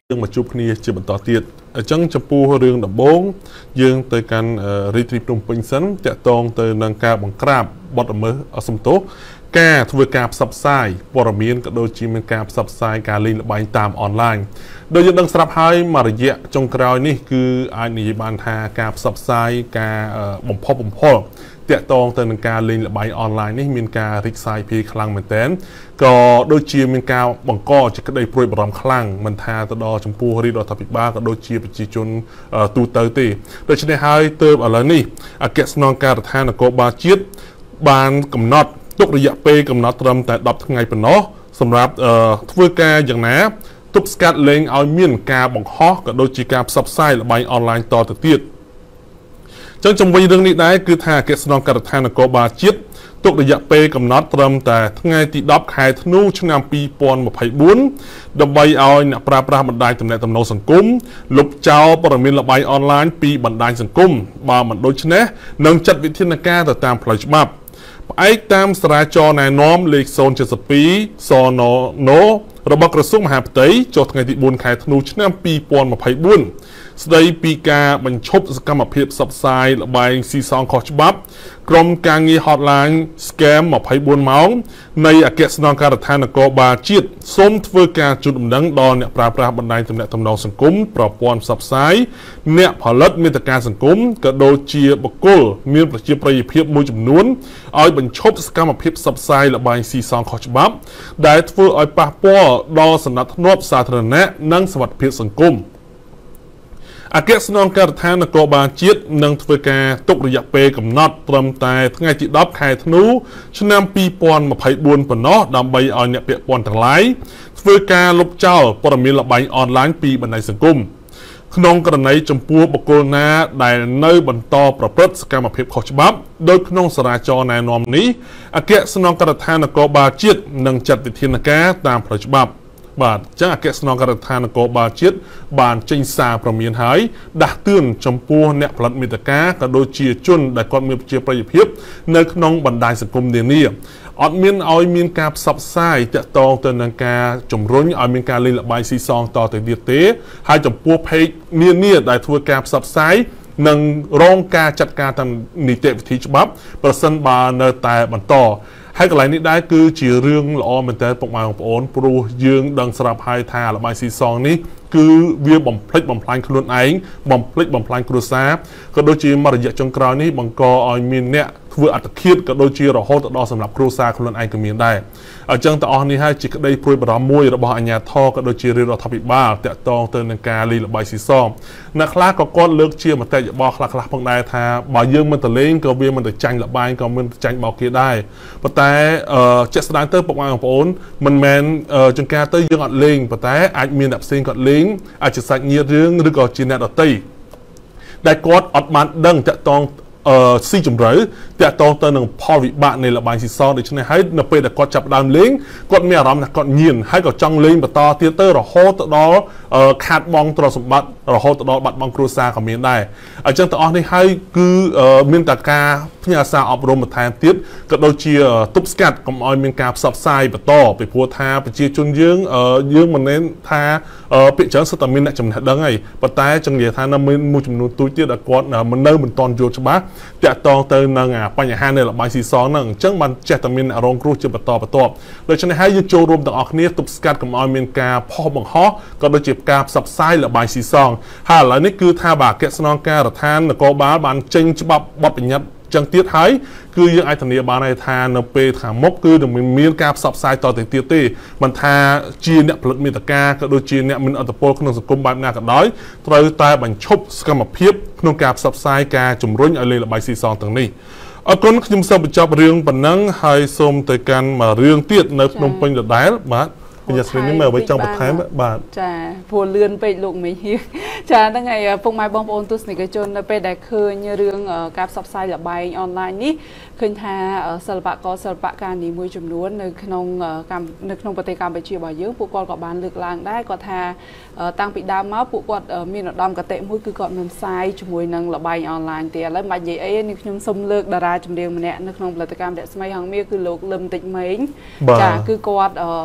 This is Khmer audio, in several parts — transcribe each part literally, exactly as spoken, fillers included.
យើងមកជួបគ្នាជាបន្តទៀតអញ្ចឹងចំពោះរឿងដំបូងយើងទៅកាន់រាជធានីភ្នំពេញសិនតាក់ទងទៅនឹងការបង្ក្រាបបទល្មើសអសមទោសការធ្វើការផ្សព្វផ្សាយព័ត៌មានក៏ដូចជាមានការផ្សព្វផ្សាយការលេងល្បែងតាមអនឡាញដោយយើងដឹងស្រាប់ហើយមួយរយៈចុងក្រោយនេះគឺអាចនិយាយបានថាការផ្សព្វផ្សាយការបំផុសបំផុលតាក់ទងទៅនឹងការលេងល្បែងអនឡាញនេះមានការរីកសាយភាយខ្លាំងមែនទែនក៏ដូចជាមានការបង្កជាក្តីព្រួយបារម្ភខ្លាំងមិនថាទៅដល់ចំពោះរាជរដ្ឋាភិបាលក៏ដូចជាប្រជាជនទូទៅទេដូច្នេះហើយទើបឥឡូវនេះអគ្គស្នងការដ្ឋាននគរបាលជាតិបានកំណត់ទុករយៈពេលកំណត់ត្រឹមតែដប់ថ្ងៃប៉ុណ្ណោះសម្រាប់ធ្វើការយ៉ាងណាទប់ស្កាត់លែងឲ្យមានការបង្ហោះក៏ដូចជាការផ្សព្វផ្សាយល្បែងអនឡាញតទៅទៀតចឹងជំវិញរឿងនេះដែរគឺថាអគ្គស្នងការដ្ឋាននគរបាលជាតិទុករយៈពេលកំណត់ត្រឹមតែថ្ងៃទីដប់ខែធ្នូឆ្នាំពីរពាន់ម្ភៃបួនដើម្បីឲ្យអ្នកប្រើប្រាស់បណ្ដាញទំនាក់ទំនងសង្គមលុបចោលព័ត៌មានល្បែងអនឡាញពីបណ្ដាញសង្គមបើមិនដូច្នេះនឹងចាត់វិធានការទៅតាមផ្លូវច្បាប់ផ្អែកតាមសារាចរណែនាំលេខศูนย์เจ็ดสองសននរបស់ក្រសួងមហាផ្ទៃចុះថ្ងៃទីបួនខែធ្នូឆ្នាំពីរពាន់ម្ភៃបួនស្ដីពីការបញ្ឈប់សកម្មភាពផ្សព្វផ្សាយល្បែងស៊ីសងខុសច្បាប់ក្រុមការងារ Hotline Scam ម្ភៃបួនម៉ោងនៃអគ្គស្នងការដ្ឋាននគរបាលជាតិសូមធ្វើការជូនដំណឹងដល់អ្នកប្រើប្រាស់បណ្ដាញទំនាក់ទំនងសង្គមប្រព័ន្ធផ្សព្វផ្សាយអ្នកផលិតមាតិកាសង្គមក៏ដូចជាបុគ្គលមានប្រជាប្រិយភាពមួយចំនួនឲ្យបញ្ឈប់សកម្មភាពផ្សព្វផ្សាយល្បែងស៊ីសងខុសច្បាប់ដែលធ្វើឲ្យប៉ះពាល់ដល់សណ្ដាប់ធ្នាប់សាធារណៈនិងសុវត្ថិភាពសង្គមអគ្គស្នងការដ្ឋាននគរបាលជាតិនឹងធ្វើការទុករយៈពេលកំណត់ត្រឹមតែថ្ងៃទីដប់ខែធ្នូឆ្នាំពីរពាន់ម្ភៃបួនប៉ុណ្ណោះដើម្បីឲ្យអ្នកពាក់ព័ន្ធទាំងឡាយធ្វើការលុបចោលព័ត៌មានល្បែងអនឡាញពីបណ្ដាញសង្គមក្នុងករណីចំពោះបុគ្គលណាដែលនៅបន្តប្រព្រឹត្តសកម្មភាពខុសច្បាប់ដោយក្នុងសារាចរណែនាំនេះអគ្គស្នងការដ្ឋាននគរបាលជាតិនឹងចាត់វិធានការតាមផ្លូវច្បាប់បាទអញ្ចឹងអគ្គស្នងការដ្ឋាននគរបាលជាតិបានចេញសារព្រមានហើយដាស់តឿនចំពោះអ្នកផលិតមាតិកាក៏ដូចជាជនដែលគាត់មានប្រជាប្រិយភាពនៅក្នុងបណ្ដាញសង្គមនានាអត់មានឲ្យមានការផ្សព្វផ្សាយតាក់ទងទៅនឹងការជំរុញឲ្យមានការលេងល្បែងស៊ីសងតទៅទៀតទេហើយចំពោះเพจនានាដែលធ្វើការផ្សព្វផ្សាយនឹងរងការចាត់ការតាមនីតិវិធីច្បាប់ប្រសិនបើនៅតែបន្តហើយកន្លែងនេះដែរគឺជារឿងល្អមែនតើពុកម៉ែបងប្អូនព្រោះយើងដឹងស្រាប់ហើយថាល្បែងស៊ីសងនេះគឺវាបំផ្លិចបំផ្លាញខ្លួនឯងបំផ្លិចបំផ្លាញគ្រួសារក៏ដូចជាមួយរយៈចុងក្រោយនេះបង្កឲ្យមានអ្នកធ្វើអត្តឃាតក៏ដូចជារហូតដល់សម្រាប់គ្រួសារខ្លួនឯងក៏មានដែរអញ្ចឹងទាំងអស់នេះហើយជាក្តីព្រួយបារម្ភមួយរបស់អាជ្ញាធរក៏ដូចជារាជរដ្ឋាភិបាលតាក់ទងទៅនឹងការលេងល្បែងស៊ីសងអ្នកខ្លះក៏គាត់លើកជាមតិយោបល់ខ្លះខ្លះផងដែរថាបើយើងមិនទៅលេងក៏វាមិនទៅចាញ់ល្បែងក៏មិនទៅចាញ់បោកគេដែរប៉ុន្តែជាក់ស្ដែងទៅពុកម៉ែបងប្អូនមិនមែនចង្ការទៅយើងអត់លេងប៉ុន្តែអាចមានអ្នកផ្សេងគាត់លេងអាចជាសាច់ញាតិរឿងឬក៏ជាអ្នកដទៃដែលគាត់អត់បានដឹងតាក់ទងអឺស៊ីជម្រៅតាក់ទងទៅនឹងផលវិបាកនៃល្បែងស៊ីសងដូច្នេះហើយនៅពេលដែលគាត់ចាប់ដើមលេងគាត់មានអារម្មណ៍ថាគាត់ញៀនហើយក៏ចង់លេងបន្តទៀតទៅរហូតទៅដល់ខាតបង់ទ្រព្យសម្បត្តិរហូតទៅដល់បាត់បង់គ្រួសារក៏មានដែរអញ្ចឹងទាំងអស់នេះហើយគឺមានតែការផ្ញើសារអប់រំបន្ថែមទៀតក៏ដូចជាទប់ស្កាត់កុំឲ្យមានការផ្សព្វផ្សាយបន្តពីព្រោះថាប្រជាជនយើងយើងមិនមែនថាពាក្យច្រើនសុទ្ធតែមានអ្នកចំណេះដឹងហើយប៉ុន្តែចង់និយាយថានៅមានមួយចំនួនទូចទៀតដែលគាត់មិននៅមិនទាន់យល់ច្បាស់តាក់ទងទៅនឹងបញ្ហានៃល្បែងស៊ីសងហ្នឹងអញ្ចឹងបានចេះតែមានរងគ្រោះជាបន្តបន្ទាប់ដូច្នេះហើយយើងចូលរួមទាំងអស់គ្នាទប់ស្កាត់កុំឲ្យមានការផុសបង្ហោះក៏ដូចជាការផ្សព្វផ្សាយល្បែងស៊ីសងហើយឥឡូវនេះគឺថាបាទអគ្គស្នងការដ្ឋាននគរបាលបានចេញច្បាប់បទបញ្ញត្តិចឹងទៀតហើយគឺយើងអាចធានាបានហើយថានៅពេលខាងមុខគឺនឹងមានការផ្សព្វផ្សាយតទៅទៀតទេមិនថាជាអ្នកផលិតមាតិកាក៏ដូចជាអ្នកមានឥទ្ធិពលក្នុងសង្គមបែបណាក៏ដោយត្រូវតែបញ្ឈប់សកម្មភាពក្នុងការផ្សព្វផ្សាយការជំរុញឲ្យលេងល្បែងស៊ីសងទាំងនេះអរគុណខ្ញុំសូមបញ្ចប់រឿងប៉ុណ្ណឹងហើយសូមទៅកាន់មួយរឿងទៀតនៅភ្នំពេញដដែលបាទខ្ញុំស្រីនេះមើលអ្វីចង់បន្ថែមបាទចាព្រោះលឿនពេកលោកមីចាហ្នឹងហើយពុកម៉ែបងប្អូនទស្សនិកជននៅពេលដែលឃើញរឿងការផ្សព្វផ្សាយល្បែងអនឡាញនេះឃើញថាសិល្បករសិល្បករនីមួយចំនួននៅក្នុងនៅក្នុងប្រទេសកម្ពុជារបស់យើងពួកគាត់ក៏បានលើកឡើងដែរគាត់ថាតាំងពីដើមមកពួកគាត់មានឧត្តមគតិមួយគឺគាត់មិនផ្សាយជាមួយនឹងល្បែងអនឡាញទេឥឡូវមិននិយាយអីនេះខ្ញុំសូមលើកតារាចម្រៀងម្នាក់នៅក្នុងផលិតកម្មរស្មីហងមាសគឺលោកលឹមតិចម៉េងចាគឺគាត់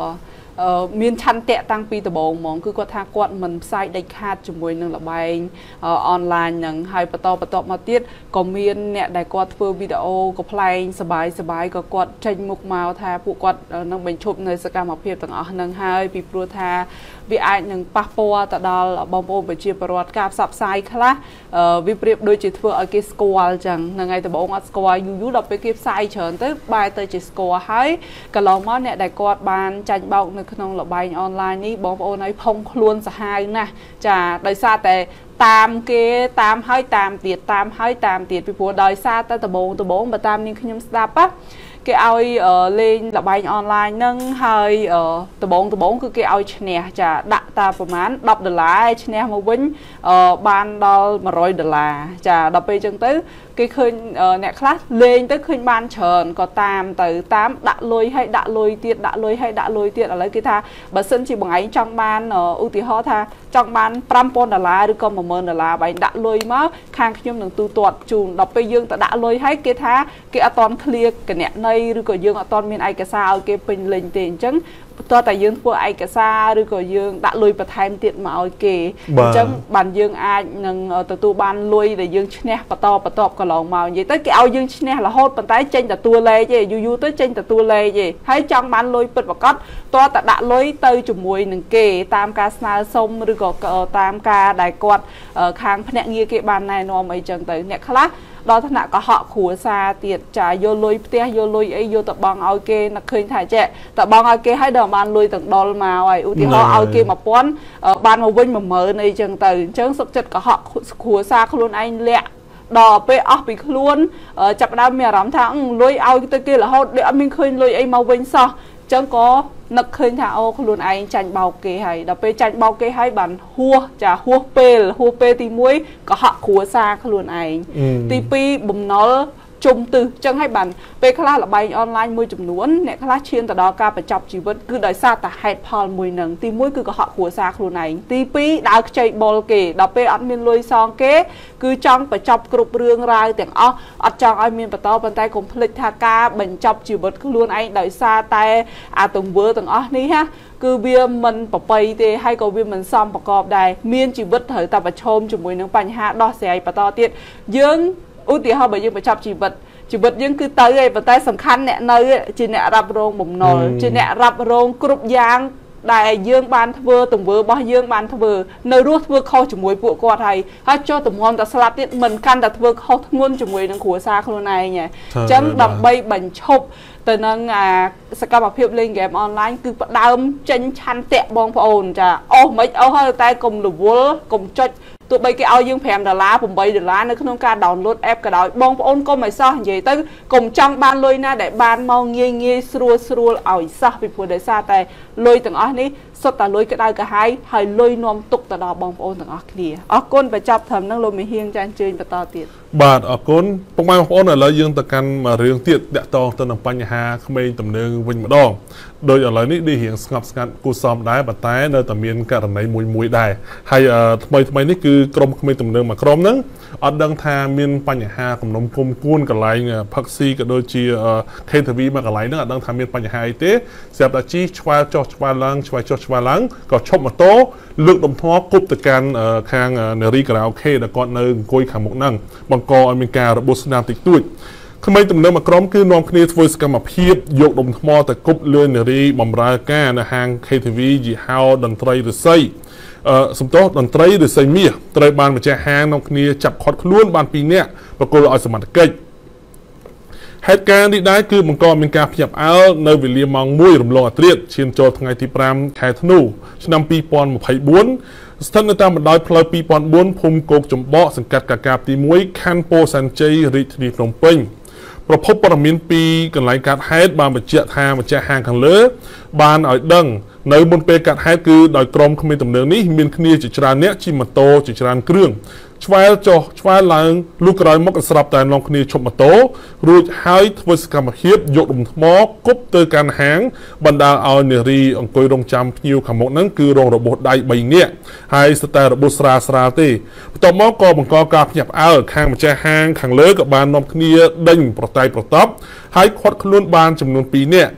មានឆន្ទៈតាំងពីដំបូងហ្មងគឺគាត់ថាគាត់មិនផ្សាយដាច់ខាតជាមួយនឹងល្បែងអនឡាញហ្នឹងហើយបន្តបន្តមកទៀតក៏មានអ្នកដែលគាត់ធ្វើវីដេអូកំ ប្លែងសบายសบายក៏គាត់ចេញមុខមកថាពួកគាត់នឹងបញ្ឈប់នៅសកម្មភាពទាំងអស់ហ្នឹងហើយពីព្រោះថាវាអាចនឹងប៉ះពាល់ទៅដល់បងប្អូនប្រជាពលរដ្ឋការផ្សព្វផ្សាយខ្លះវាប្រៀបដូចជាធ្វើឲ្យគេស្គាល់ចឹងហ្នឹងហើយដំបូងអត់ស្គាល់យូរយូរដល់ពេលគេផ្សាយច្រើនទៅបែរទៅជាស្គាល់ហើយកន្លងមកអ្នកដែលគាត់បានចាញ់បោកនៅក្នុងល្បែងអនឡាញនេះបងប្អូនឲ្យផុងខ្លួនសាហាវណាស់ចាដោយសារតែតាមគេតាមហើយតាមទៀតតាមហើយតាមទៀតពីព្រោះដោយសារតែដំបូងដំបូងបើតាមនាងខ្ញុំស្ដាប់ណាគេឲ្យលេងល្បែងអនឡាញហ្នឹងហើយដំបូងដំបូងគឺគេឲ្យឈ្នះចាដាក់តាប្រហែលដប់ដុល្លារឈ្នះមកវិញបានដល់មួយរយដុល្លារចាដល់ពេលអញ្ចឹងទៅគេឃើញអ្នកខ្លះលេងទៅឃើញបានច្រើនក៏តាមទៅតាមដាក់លុយឲ្យដាក់លុយទៀតដាក់លុយឲ្យដាក់លុយទៀតឥឡូវគេថាបើសិនជាបងឯងចង់បានឧទាហរណ៍ថាចង់បានប្រាំពាន់ដុល្លារឬក៏មួយម៉ឺនដុល្លារបើឯងដាក់លុយមកខាងខ្ញុំនឹងទូទាត់ជូនដល់ពេលយើងទៅដាក់លុយឲ្យគេថាគេអត់តន់ឃ្លៀកណន័យឬក៏យើងអត់តន់មានឯកសារឲ្យគេពេញលេញទេអញ្ចឹងតើតែយើងធ្វើឯកសារឬក៏យើងដាក់លុយបន្ថែមទៀតមកឲ្យគេអញ្ចឹងបានយើងអាចនឹងទទួលបានលុយដែលយើងឈ្នះបន្តបន្តកន្លងមកនិយាយទៅគេឲ្យយើងឈ្នះរហូតប៉ុន្តែចេញតែតួលេខទេយូរយូរទៅចេញតែតួលេខទេហើយចង់បានលុយពិតប្រាកដតើតែដាក់លុយទៅជាមួយនឹងគេតាមការស្នើសុំឬក៏តាមការដែលគាត់ខាងភ្នាក់ងារគេបានណែនាំអីចឹងទៅអ្នកខ្លះដល់ថ្នាក់កុហកគ្រួសារទៀតចាយកលុយផ្ទះយកលុយអីយកទៅបង់ឲ្យគេនឹកឃើញថាចេះតែបង់ឲ្យគេឲ្យដល់បានលុយទាំងដុលមកហើយឧទាហរណ៍ឲ្យគេមួយពាន់បានមកវិញមួយម៉ឺនអីចឹងទៅអញ្ចឹងសុខចិត្តកុហកគ្រួសារខ្លួនឯងលាក់ដល់ពេលអស់ពីខ្លួនចាប់ដើមមានអារម្មណ៍ថាលុយឲ្យទៅគេរហូតដូចអត់មានឃើញលុយអីមកវិញសោះអញ្ចឹងក៏នឹកឃើញថាអូខ្លួនឯងចាញ់បោកគេហើយដល់ពេលចាញ់បោកគេហើយបានហួសចាហួសពេលហួសពេលទីមួយក៏ហក់គ្រួសារខ្លួនឯងទីពីរបំណុលជុំទិសអញ្ចឹងហើយបានពេលខ្លះល្បែងអនឡាញមួយចំនួនអ្នកខ្លះឈានទៅដល់ការបញ្ចប់ជីវិតគឺដោយសារតែហេតុផលមួយនឹងទីមួយគឺកុហកគ្រួសារខ្លួនឯងទីពីរដើរខ្ចីបុលគេដល់ពេលអត់មានលុយសងគេគឺចង់បញ្ចប់គ្រប់រឿងរ៉ាវទាំងអស់អត់ចង់ឲ្យមានបន្តប៉ុន្តែកុំភ្លេចថាការបញ្ចប់ជីវិតខ្លួនឯងដោយសារតែអាទង្វើទាំងអស់នេះណាគឺវាមិនប្របីទេហើយក៏វាមិនសមប្រកបដែរមានជីវិតត្រូវតែប្រឈមជាមួយនឹងបញ្ហាដោះស្រាយបន្តទៀតយើងឧទាហរណ៍បើយើងបញ្ចប់ជីវិតជីវិតយើងគឺទៅឯងប៉ុន្តែសំខាន់អ្នកនៅជាអ្នករ៉ាប់រងបំណុលជាអ្នករ៉ាប់រងគ្រប់យ៉ាងដែលយើងបានធ្វើទង្វើរបស់យើងបានធ្វើនៅរស់ធ្វើខុសជាមួយពួកគាត់ហើយហើយចុះតម្រាំតែស្លាប់ទៀតមិនកាន់តែធ្វើខុសធ្ងន់ជាមួយនឹងគ្រួសារខ្លួនឯងអញ្ចឹងដើម្បីបញ្ឈប់ទៅនឹងអាសកម្មភាពលេងហ្គេមអនឡាញគឺផ្ដើមចេញឆន្ទៈបងប្អូនចាអស់មិនអស់ហើយតែកុំរវល់កុំចុចទោះបីគេឲ្យយើងប្រាំដុល្លារប្រាំបីដុល្លារនៅក្នុងការ download app ក៏ដោយបងប្អូនកុំឲ្យសោះនិយាយទៅកុំចង់បានលុយណាដែលបានមកងាយងាយស្រួលស្រួលឲ្យសោះពីព្រោះដោយសារតែលុយទាំងអស់នេះសុទ្ធតែលុយក្តៅក្រហាយហើយលុយនាំទុកទៅដល់បងប្អូនទាំងអស់គ្នាអរគុណបញ្ចប់ត្រឹមហ្នឹងលោកមេហៀងចាអញ្ជើញបន្តទៀតបាទអរគុណពុកម៉ែបងប្អូនឥឡូវយើងទៅកាន់រឿងទៀតតាក់ទងទៅនឹងបញ្ហាក្មេងទំនើងវិញម្ដងដោយឥឡូវនេះនេះរៀងស្ងប់ស្ងាត់គូសមដែរប៉ុន្តែនៅតែមានករណីមួយមួយដែរហើយថ្មីថ្មីនេះគឺក្រុមក្មេងទំនើងមួយក្រុមហ្នឹងអត់ដឹងថាមានបញ្ហាគំនុំគុំគួនកន្លែងផឹកស៊ីក៏ដូចជា ខេ ធី វី មួយកន្លែងហ្នឹងអត់ដឹងថាមានបញ្ហាអីទេស្រាប់តែជីឆ្វែលចុះឆ្វែលឡើងឆ្វែលចុះឆ្វែលឡើងក៏ឈប់ម៉ូតូលើកដុំថ្មគប់ទៅកាន់ខាងនារីការ៉ាអូខេដែលគាត់នៅអង្គុយខាងមុខហ្នឹងបង្កឲ្យមានការរបួសស្នាមតិចតួចក្មេងទំនើងមួយក្រុមគឺនាំគ្នាធ្វើសកម្មភាពយកដុំថ្មទៅគប់លើនារីបម្រើការនៅហាង ខេ ធី វី យីហោតន្ត្រីរិស័យអឺសំទោសតន្ត្រីរិស័យមាសត្រូវបានម្ចាស់ហាងនាំគ្នាចាប់ឃាត់ខ្លួនបានពីរនាក់ប្រគល់ឲ្យសមត្ថកិច្ចហេតុការណ៍នេះដែរគឺបង្កមានការភ្ញាក់ផ្អើលនៅវេលាម៉ោងមួយរំលងអាធ្រាត្រឈានចូលថ្ងៃទីប្រាំខែធ្នូឆ្នាំពីរពាន់ម្ភៃបួនស្ថិតនៅតាមបណ្ដោយផ្លូវពីរពាន់បួនភូមិគោកចំបកសង្កាត់កាកាបទីមួយខណ្ឌពោធិ៍សែនជ័យរាជធានីភ្នំពេញប្រភពព័ត៌មានពីកន្លែងកាត់ហេតុបានបញ្ជាក់ថាម្ចាស់ហាងខាងលើបានឲ្យដឹងនៅមុនពេលកាត់ហេតុគឺដោយក្រុមក្មេងទំនើងនេះមានគ្នាជាច្រើនអ្នកជិះម៉ូតូជាច្រើនគ្រឿងឆ្វែលចុះឆ្វែលឡើងលុះក្រោយមកស្រាប់តែនាំគ្នាឈប់ម៉ូតូរួចហើយធ្វើសកម្មភាពយកដុំថ្មគប់ទៅកាន់ហាងបណ្ដាលឲ្យនារីអង្គុយរងចាំភ្ញៀវខាងមុខហ្នឹងគឺរងរបួសដៃបីនាក់ហើយស្ទើរតែរបួសស្រាលស្រាលទេបន្ទាប់មកក៏បង្កការភ្ញាក់ផ្អើលខាងម្ចាស់ហាងខាងលើក៏បាននាំគ្នាដេញប្រតែកប្រតប់ហើយឃាត់ខ្លួនបានចំនួនពីរនាក់ច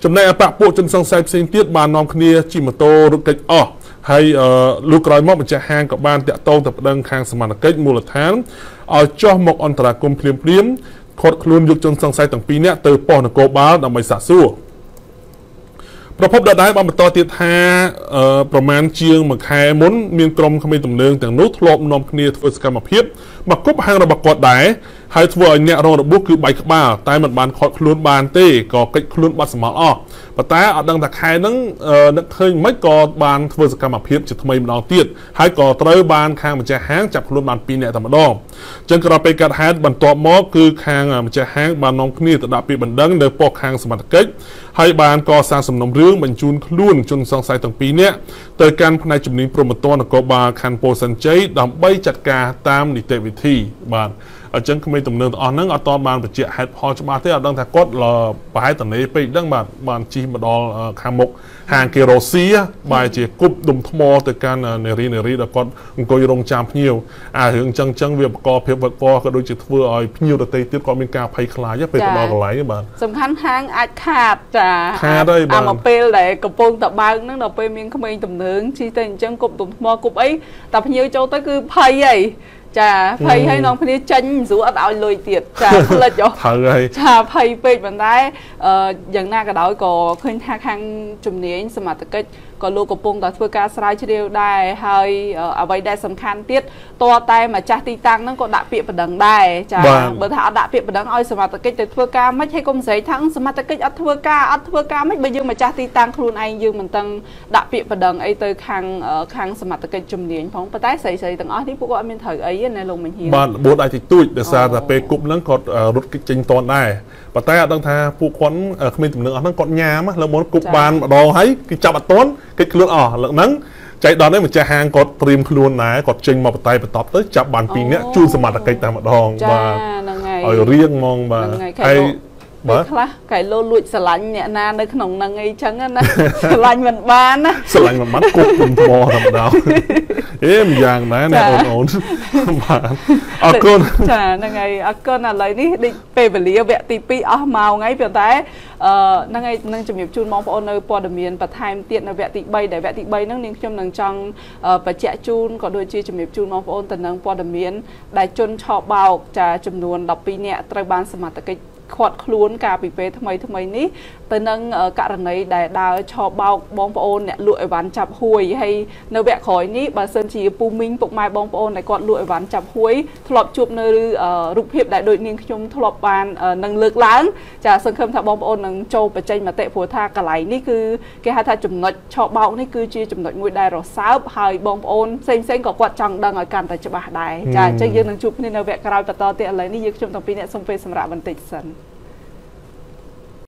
ចំណែកអបពួកជនសង្ស័យផ្សេងទៀតបាននាំគ្នាជិះម៉ូតូរត់គេចអស់ហើយលោកក្រោយមកម្ចាស់ហាងក៏បានតាក់ទងទៅប្តឹងខាងសមាជិកមូលដ្ឋានឲ្យចោះមកអន្តរាគមន៍ភ្លាមភ្លាមខត់ខ្លួនយកជនសង្ស័យទាំងពីរនាក់ទៅប៉ុស្តិ៍នគរបាលដើម្បីសាកសួរប្រពន្ធដដែលបានបន្តទៀតថាប្រមាណជាងមួយខែមុនមានក្រុមក្មេងទំនើងទាំងនោះធ្លាប់នាំគ្នាធ្វើសកម្មភាពមកគប់ហាងរបស់គាត់ដែរហើយធ្វើឲ្យអ្នករងរបួសគឺបែកក្បាលតែមិនបានខត់ខ្លួនបានទេក៏កិច្ចខ្លួនបាត់សម្បល់អស់ប៉ុន្តែអត់ដឹងថាខែហ្នឹងនឹកឃើញមិនក៏បានធ្វើសកម្មភាពជាថ្មីម្ដងទៀតហើយក៏ត្រូវបានខាងម្ចាស់ហាងចាប់ខ្លួនបានពីរនាក់តែម្ដងអញ្ចឹងក្រោយពេលកាត់ហេតុបន្ទាប់មកគឺខាងម្ចាស់ហាងបាននាំគ្នាទៅដាក់ពាក្យបណ្ដឹងនៅប៉ុស្តិ៍ខាងសមត្ថកិច្ចហើយបានកសាងសំណុំរឿងបញ្ជូនខ្លួនជនសង្ស័យទាំងពីរនាក់ទៅកាន់ផ្នែកជំនាញព្រហ្មទណ្ឌនគរបាលខណ្ឌពោធិ៍សែនជ័យដើម្បីចាត់ការតាមនីតិវិធីបាទអញ្ចឹងក្មេងទំនើងទាំងអស់ហ្នឹងអត់តបានបញ្ជាក់ហេតុផលច្បាស់ទេអត់ដឹងថាគាត់ប្រហែលតនេពេកហ្នឹងបាទបានជិះមកដល់ខាងមុខហាងគេរ៉ូស៊ីបែរជាគប់ដុំថ្មទៅកាន់នារីនារីដែលគាត់អង្គុយរងចាំភ្ញៀវអារឿងអញ្ចឹងអញ្ចឹងវាបកភាពវឹកវរក៏ដូចជាធ្វើឲ្យភ្ញៀវដទៃទៀតគាត់មានការភ័យខ្លាចពេលទៅដល់កន្លែងបាទសំខាន់ហាងអាចខាតចាខាតហើយបាទអាមកពេលដែលកំពុងតបើកហ្នឹងដល់ពេលមានក្មេងទំនើងជិះទៅអញ្ចឹងគប់ដុំថ្មគប់អីតែភ្ញៀវចូលទៅគឺភ័យហីចាភ័យហើយនាំគ្នាចេញស្រួលអត់ឲ្យលុយទៀតចាផ្លិចយោត្រូវហើយចាភ័យពេកប៉ុន្តែយ៉ាងណាក៏ដោយក៏ឃើញថាខាងជំនាញសមត្ថកិច្ចក៏លោកកំពុងតែធ្វើការស្រាវជ្រាវដែរហើយអ្វីដែលសំខាន់ទៀតតើតែម្ចាស់ទីតាំងហ្នឹងក៏ដាក់ពាក្យបណ្ដឹងដែរចាបើថាអត់ដាក់ពាក្យបណ្ដឹងឲ្យសមត្ថកិច្ចទៅធ្វើការមិនហើយកុំស្រែកថាសមត្ថកិច្ចអត់ធ្វើការអត់ធ្វើការមិនបើយើងម្ចាស់ទីតាំងខ្លួនឯងយើងមិនទាំងដាក់ពាក្យបណ្ដឹងអីទៅខាងខាងសមត្ថកិច្ចជំនាញផងប៉ុន្តែស្រីស្រីទាំងអស់នេះពួកគាត់អត់មានត្រូវអីណាលោកមិញហៀងបាទបួតអាចតិចតួចដោយសារតែពេលគប់ហ្នឹងគាត់រត់គេចចេញតនដែរប៉ុន្តែអត់ដឹងថាពួកគាត់គ្មានទំនឹងអស់ហ្នឹងគាត់ញ៉ាមលើមុនគប់បានម្ដងហើយគឺចាប់អត់តន់គេខ្លួនអស់លើហ្នឹងចៃដល់នេះម្ចាស់ហាងគាត់ត្រៀមខ្លួនដែរគាត់ចេញមកបតៃបតប់ទៅចាប់បានពីរនាក់ជូនសមត្ថកិច្ចតែម្ដងបាទហ្នឹងហើយឲ្យរៀងហ្មងបាទហើយបាទខ្លះកែលោលួចស្រឡាញ់អ្នកណានៅក្នុងហ្នឹងអីចឹងណាស្រឡាញ់មិនបានណាស្រឡាញ់មិនបានគប់គុំថ្មធម្មតាអេម្យ៉ាងដែរណាអូនអូនបាទអរគុណចាហ្នឹងហើយអរគុណឥឡូវនេះដូចពេលវេលាវគ្គទីពីរអស់ម៉ោងហើយប៉ុន្តែអឺហ្នឹងហើយនឹងជំរាបជូនបងប្អូននៅព័ត៌មានបន្ថែមទៀតនៅវគ្គទីបីដែលវគ្គទីបីហ្នឹងនាងខ្ញុំនឹងចង់បញ្ជាក់ជូនក៏ដូចជាជំរាបជូនបងប្អូនទៅនឹងព័ត៌មានដែលជនឆបោកចាចំនួនដប់ពីរនាក់ត្រូវបានសមត្ថកិច្ចខាត់ខ្លួនកាលពីពេលថ្មីថ្មីនេះទៅនឹងករណីដែលដើរឆោបបោកបងប្អូនអ្នកលក់អីវ៉ាន់ចាប់ហួយហើយនៅវគ្គក្រោយនេះបើសិនជាពូមីងពុកម៉ែបងប្អូនដែលគាត់លក់អីវ៉ាន់ចាប់ហួយធ្លាប់ជួបនៅរូបភាពដែលដូចនាងខ្ញុំធ្លាប់បាននឹងលើកឡើងចាសង្ឃឹមថាបងប្អូននឹងចូលបញ្ចេញមតិព្រោះថាកន្លែងនេះគឺគេហៅថាចំណុចឆោបបោកនេះគឺជាចំណុចមួយដែលរសើបហើយបងប្អូនផ្សេងផ្សេងក៏គាត់ចង់ដឹងឲ្យកាន់តែច្បាស់ដែរចាអញ្ចឹងយើងនឹងជួបគ្នានៅវគ្គក្រោយបន្តទៀតឥឡូវនេះយើងខ្ញុំតាំងពីអ្នកសូមពេលសម្រាប់បន្តិចសិន